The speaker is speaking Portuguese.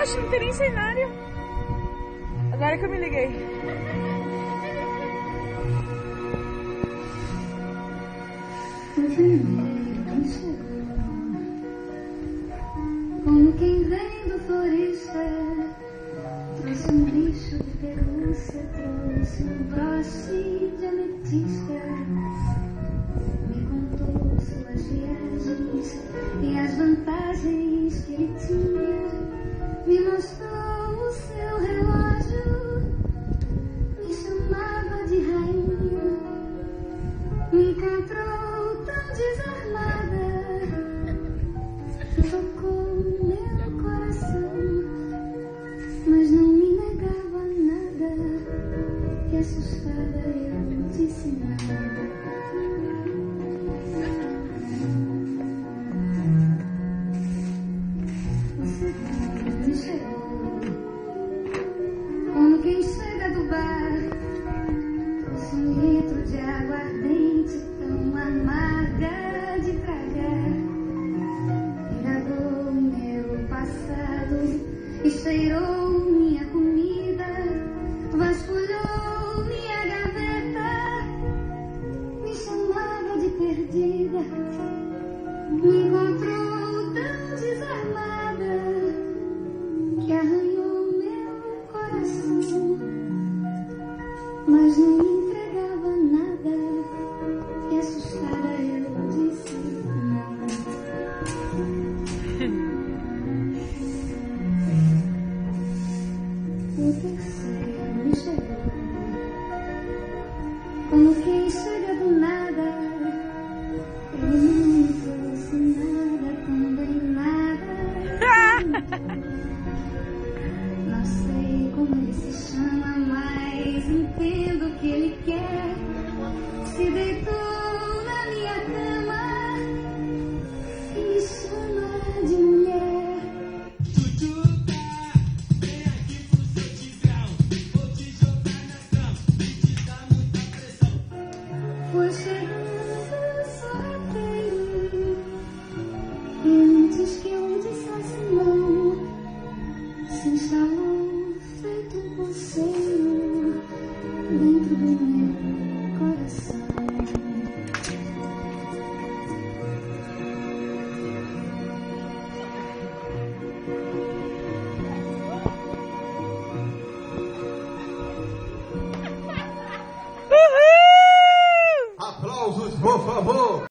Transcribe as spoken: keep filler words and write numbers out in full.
Poxa, não tem nem cenário. Agora que eu me liguei. Como quem vem do florista, trouxe um bicho de pelúcia, trouxe um broche de ametista. Me contou suas viagens e as vantagens que ele tinha. Me mostrou o seu relógio, me chamava de rainha. Me encontrou tão desarmada, tocou meu coração, mas não me negava nada. E assustada eu disse nada. Você me chegou como quem chega do bar, trouxe um litro de aguardente tão amarga de tragar. Indagou meu passado e cheirou minha comida, vasculhou minha gaveta, me chamava de perdida. Me encontrou tão desarmada que arranhou meu coração, mas não me entregava nada. E assustada eu disse não. O terceiro me chegou como quem chega do nada. Ele